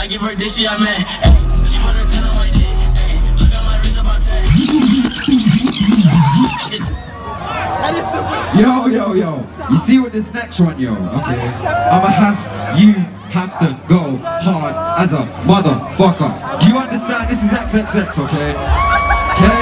I give her this shit, I man. Ay, she put her 10 on my dick. Ay, look at my wrist about 10. Yo. You see what this next one, yo? Okay. You have to go hard as a motherfucker. Do you understand? This is XXX, okay? Okay?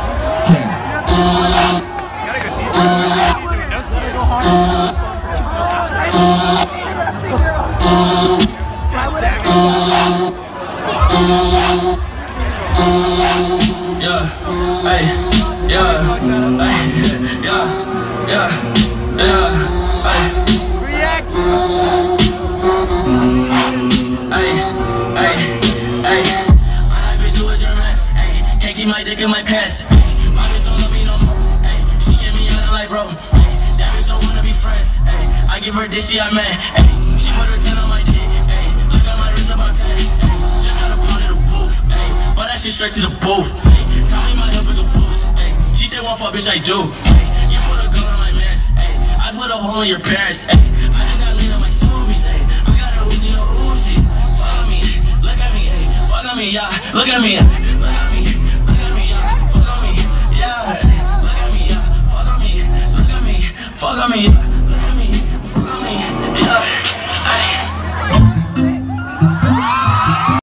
My dick in my pants. My bitch don't love me no more. She kept me out of life, bro. That bitch don't wanna be friends. I give her this shit, I man. She put her 10 on my dick. Look at my wrist about 10. Just got a pound of the booth. But that shit straight to the booth. Tell me my health is a fool. She said one fuck, bitch, I do. You put a gun on my mans. I put a hole in your parents. I just got laid on my smoothies. I got a Uzi, no Uzi. Follow me, look at me. Fuck on me, yeah. Look at me. Fuck on me.